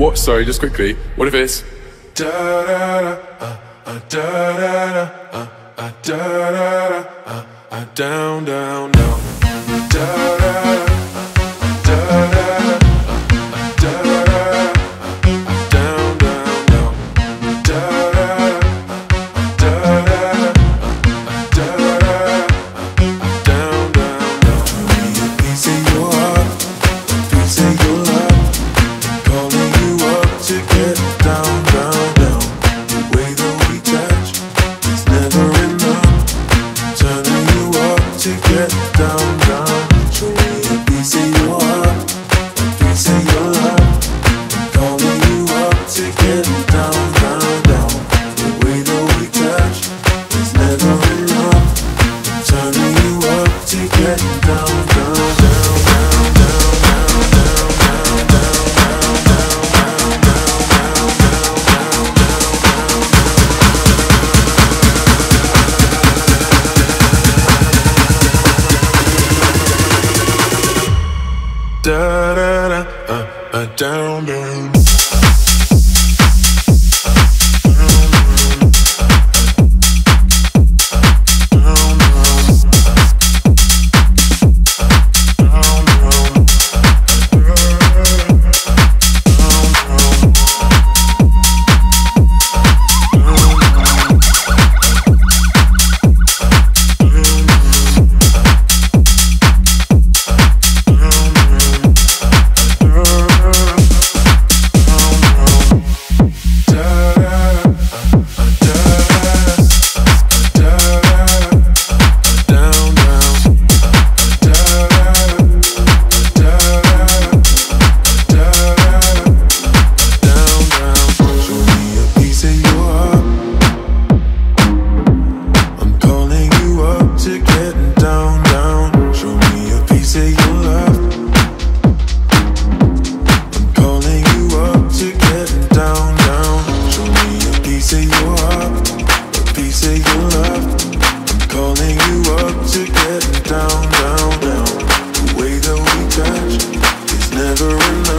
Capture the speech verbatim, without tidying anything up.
What? Sorry, just quickly. What if it's da da da uh, uh, da da da uh, uh, da da da uh, uh, down down down da da da uh, da da da uh, da da da uh, down down down da da da da da da da down down down. A piece of your heart, a piece of your love, calling you up to get down, down, down. The way that we touch, it's never enough. Turning you up to get down, down. Show me a piece of your heart, a piece of your love, calling you up to get down, down, down. The way that we touch, it's never enough. Turning you up to get down, down, down, down, down, down, down, down, down, down, down, down, Da da da uh, uh, down down. to get down, down, down. The way that we touch is never enough.